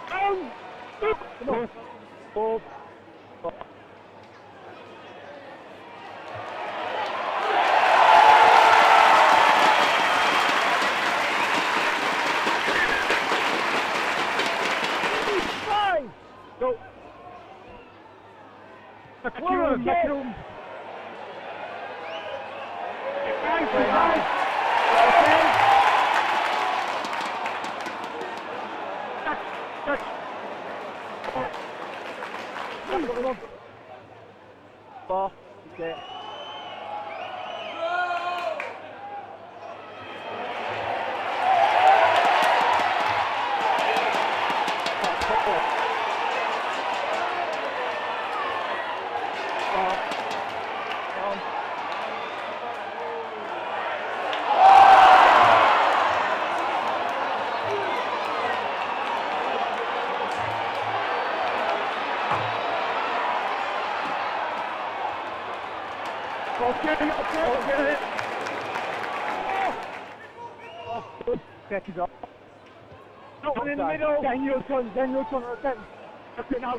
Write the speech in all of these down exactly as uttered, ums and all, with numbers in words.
Down! Come on! Four. Four. Five! Go! McLaren, McLaren! Five, five! Four, okay. Okay, okay, okay. Oh, good. Check it up. No one in the middle. Then your turn, then your turn, then. Okay, now.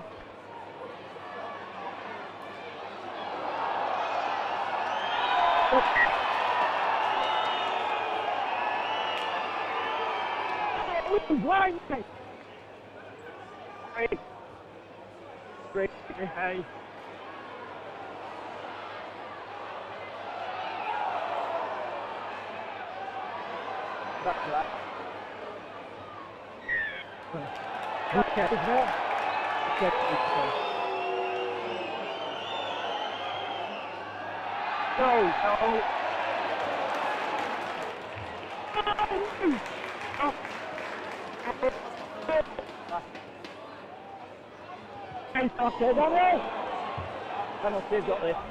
Oh, blind. Great. Great. Hey. Back to that. Okay, is there? Okay, okay. Go, go. Okay, Danny. Penalty's got this.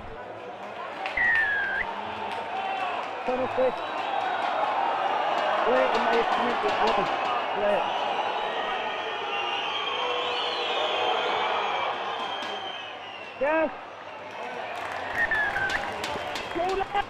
Penalty. Play it in my opinion, it was. Play it. Yes! Go down!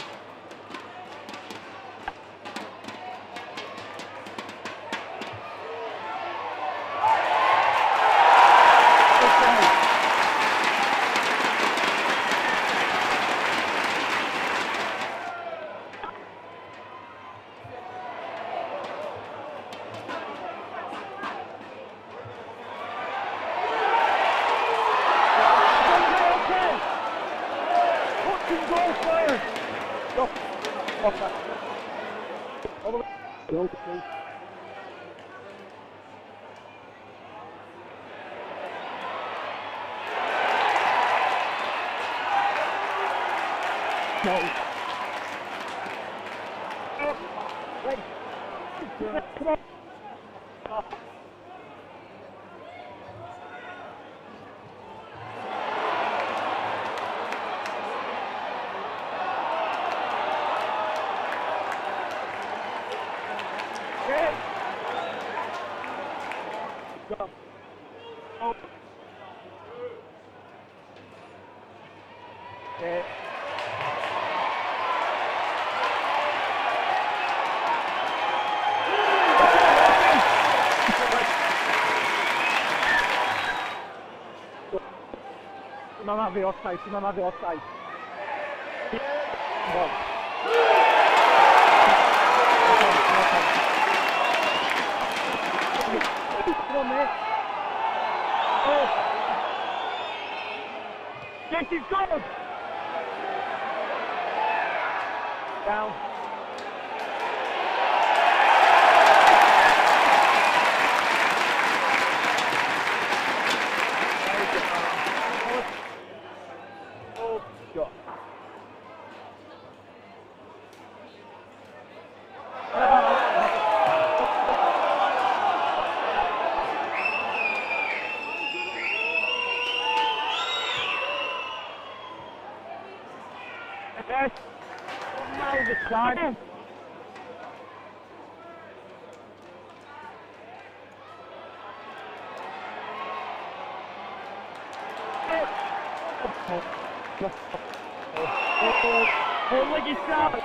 All the way. Go, please. Go. Oh, wait. Come on. Oh. Go. Oh. Okay. Non aveva offside, non aveva offside. Gol. Oh. Yes, he's gone. Down. Oh, God. Yes. Now the time. Oh, look at that!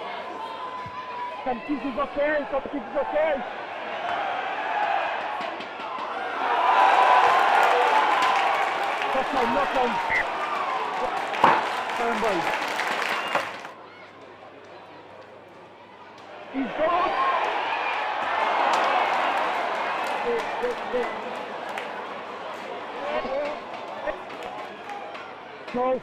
Some kids is okay, some kids is okay! knock on, knock on. Turn both. He's gone. Sit, sit, sit. Go.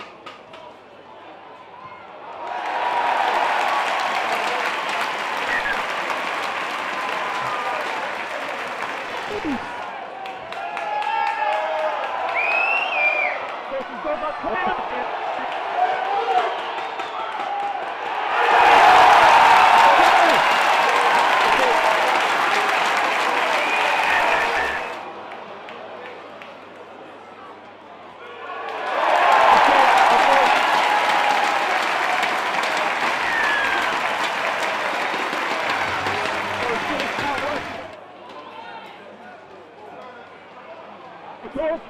Go back, come on. Go.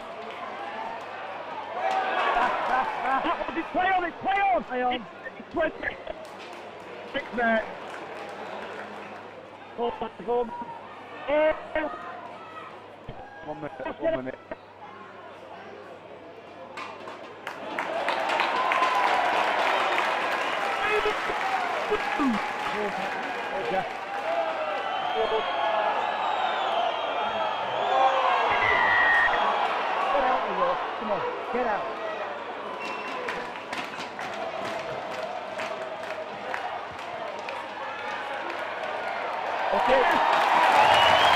Play on it, play on! Play on. It's twenty. Six there. Hold on, hold on. One minute, one minute. Okay. Get out, Will. Come on, get out. Okay.